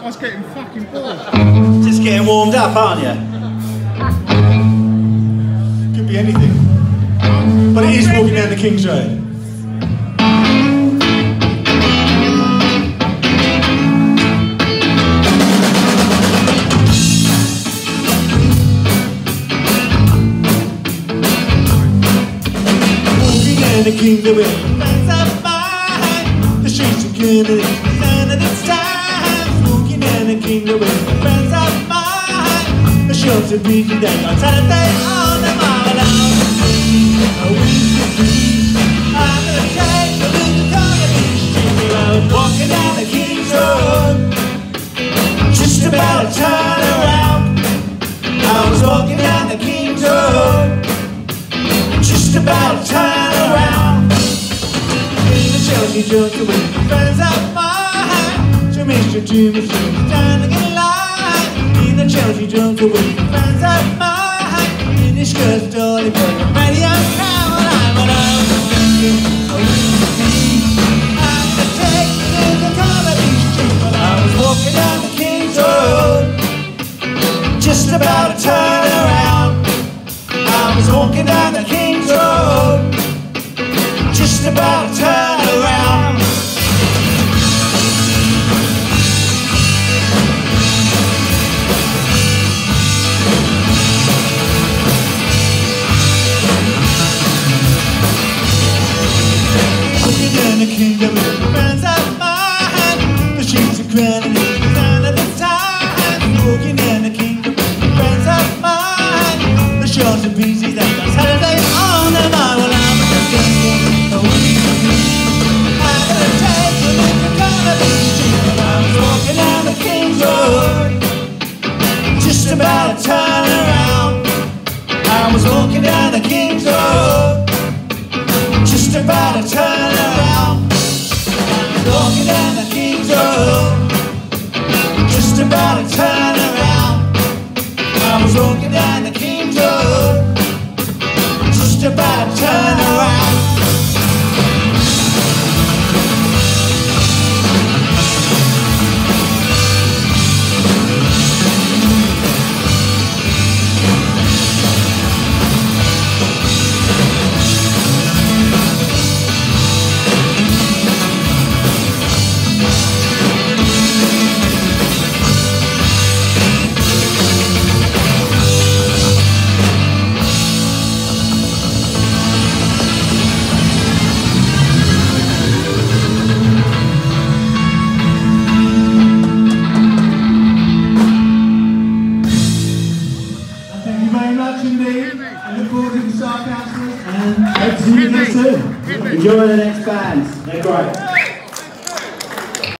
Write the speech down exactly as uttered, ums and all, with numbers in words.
was getting fucking bored. Just getting warmed up, aren't you? Could be anything. But it is walking down the King's Road. Walking down the King's Road with friends of mine. The streets are good and it's the sound of its time. Walking down the King's Road with friends of mine. The shops are busy, they got Saturday on the mile along. A week to three, I'm gonna take a look at Carnaby Street. I was walking down the King's Road, just about to turn around. I was walking down the King's Road, just about to turn around. In the Chelsea jungle with friends of mine, so Mister Jimmy Street standing in line. In the Chelsea jungle with friends of mine, in the skirt store they put the radio down. I'm alone, I'm gonna take a look at Carnaby Street. But I was walking down the King's Road, just about to turn around. I was walking down the King's Road, just about to turn around. Walking down the King's Road with friends of mine. The streets are crowded, it's the sound of the time. Walking down the King's Road with friends of mine. The shops are busy, they got Saturday on the mile. Well, I'm just thinking a week to be. I'm gonna take a look at Carnaby Street. But I was walking down the King's Road, just about to turn around. I was walking down the King's Road, just about to turn around. I was walking down the King's Road, just about to turn around. I was walking down the King's Road, just about to turn around. I look forward to the Star Councillors and hope to see you again soon. Enjoy the next bands, they're great.